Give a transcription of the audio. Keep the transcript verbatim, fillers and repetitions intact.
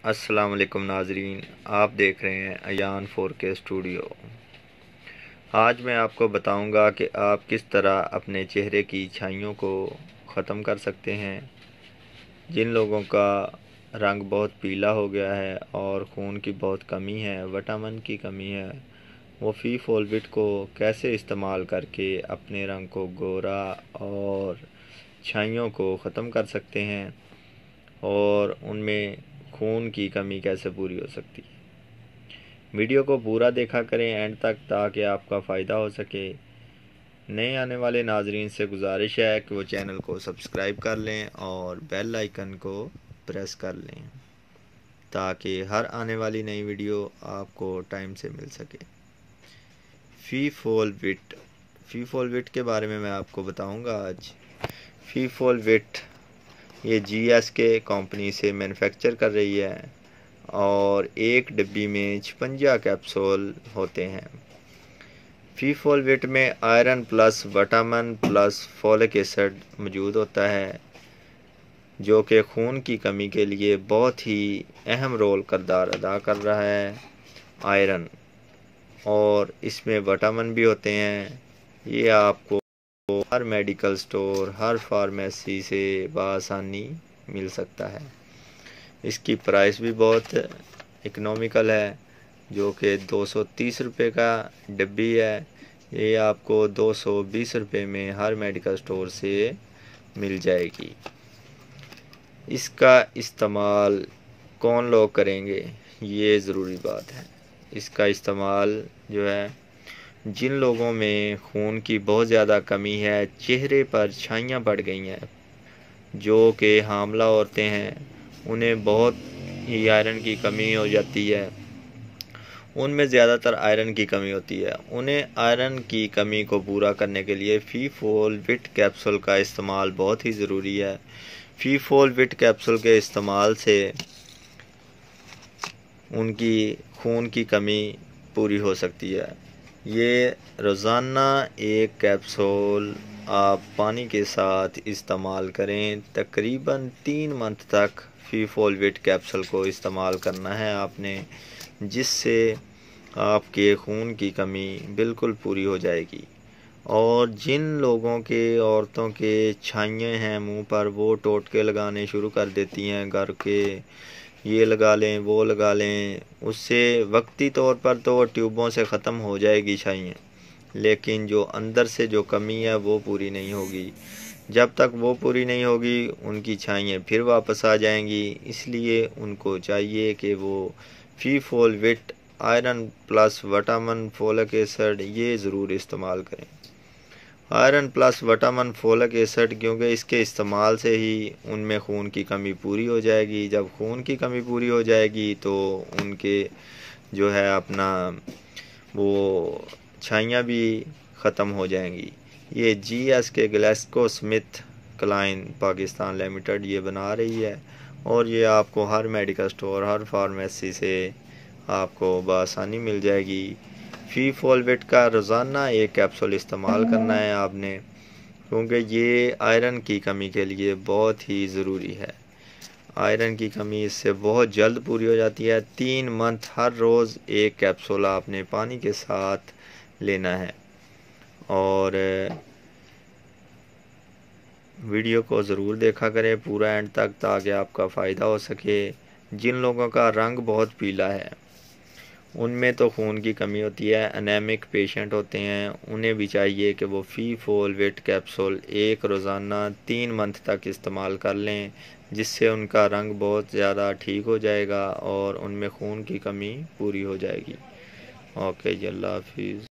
السلام علیکم ناظرین، آپ دیکھ رہے ہیں ایان فور کے اسٹوڈیو۔ آج میں آپ کو بتاؤں گا کہ آپ کس طرح اپنے چہرے کی چھائیوں کو ختم کر سکتے ہیں۔ جن لوگوں کا رنگ بہت پیلا ہو گیا ہے اور خون کی بہت کمی ہے، وٹامن کی کمی ہے، وہ فی فولوٹ کو کیسے استعمال کر کے اپنے رنگ کو گورا اور چھائیوں کو ختم کر سکتے ہیں اور ان میں خون کی کمی کیسے پوری ہو سکتی ہے۔ ویڈیو کو پورا دیکھا کریں اینڈ تک تاکہ آپ کا فائدہ ہو سکے۔ نئے آنے والے ناظرین سے گزارش ہے کہ وہ چینل کو سبسکرائب کر لیں اور بیل آئیکن کو پریس کر لیں تاکہ ہر آنے والی نئی ویڈیو آپ کو ٹائم سے مل سکے۔ فی فولوٹ فی فولوٹ کے بارے میں میں آپ کو بتاؤں گا آج۔ فی فولوٹ یہ جی ایس کے کمپنی سے مینوفیکچر کر رہی ہے اور ایک ڈبی میں چھپنجا کیپسول ہوتے ہیں۔ فی فولوٹ میں iron plus vitamin plus folic acid موجود ہوتا ہے جو کہ خون کی کمی کے لیے بہت ہی اہم رول کردار ادا کر رہا ہے۔ آئرن اور اس میں وٹامن بھی ہوتے ہیں۔ یہ آپ کو ہر میڈیکل سٹور، ہر فارمیسی سے بآسانی مل سکتا ہے۔ اس کی پرائس بھی بہت اکنومیکل ہے جو کہ دو سو تیس روپے کا ڈبی ہے۔ یہ آپ کو دو سو بیس روپے میں ہر میڈیکل سٹور سے مل جائے گی۔ اس کا استعمال کون لوگ کریں گے، یہ ضروری بات ہے۔ اس کا استعمال جو ہے جن لوگوں میں خون کی بہت زیادہ کمی ہے، چہرے پر چھائیاں پڑ گئی ہیں، جو کہ حاملہ عورتیں ہیں، انہیں بہت ہی آئرن کی کمی ہو جاتی ہے، ان میں زیادہ تر آئرن کی کمی ہوتی ہے۔ انہیں آئرن کی کمی کو پورا کرنے کے لیے فی فولوٹ کیپسول کا استعمال بہت ہی ضروری ہے۔ فی فولوٹ کیپسول کے استعمال سے ان کی خون کی کمی پوری ہو سکتی ہے۔ یہ روزانہ ایک کیپسول آپ پانی کے ساتھ استعمال کریں۔ تقریباً تین منتھ تک فی فولوٹ کیپسول کو استعمال کرنا ہے آپ نے، جس سے آپ کے خون کی کمی بالکل پوری ہو جائے گی۔ اور جن لوگوں کے عورتوں کے چھائیاں ہیں منہ پر، وہ ٹوٹکے لگانے شروع کر دیتی ہیں گھر کے، یہ لگا لیں وہ لگا لیں، اس سے وقتی طور پر تو وہ ٹیوبوں سے ختم ہو جائے گی چھائیاں، لیکن جو اندر سے جو کمی ہے وہ پوری نہیں ہوگی۔ جب تک وہ پوری نہیں ہوگی ان کی چھائیاں پھر واپس آ جائیں گی۔ اس لیے ان کو چاہیے کہ وہ فی فولوٹ iron plus vitamin folic acid یہ ضرور استعمال کریں۔ Iron plus vitamin folic acid کیونکہ اس کے استعمال سے ہی ان میں خون کی کمی پوری ہو جائے گی۔ جب خون کی کمی پوری ہو جائے گی تو ان کے جو ہے اپنا وہ چھائیاں بھی ختم ہو جائیں گی۔ یہ G S K GlaxoSmithKline Pakistan limited یہ بنا رہی ہے اور یہ آپ کو ہر میڈیکل سٹور، ہر فارمیسی سے آپ کو بآسانی مل جائے گی۔ فی فولوٹ کا روزانہ ایک کیپسول استعمال کرنا ہے آپ نے، کیونکہ یہ آئرن کی کمی کے لیے بہت ہی ضروری ہے۔ آئرن کی کمی اس سے بہت جلد پوری ہو جاتی ہے۔ تین منتھ ہر روز ایک کیپسول آپ نے پانی کے ساتھ لینا ہے اور ویڈیو کو ضرور دیکھا کریں پورا اینڈ تک تاکہ آپ کا فائدہ ہو سکے۔ جن لوگوں کا رنگ بہت پیلا ہے، ان میں تو خون کی کمی ہوتی ہے، انیمک پیشنٹ ہوتے ہیں، انہیں بھی چاہیے کہ وہ فی فولوٹ کیپسول ایک روزانہ تین منتھ تک استعمال کر لیں، جس سے ان کا رنگ بہت زیادہ ٹھیک ہو جائے گا اور ان میں خون کی کمی پوری ہو جائے گی۔ اوکے جی، اللہ حافظ۔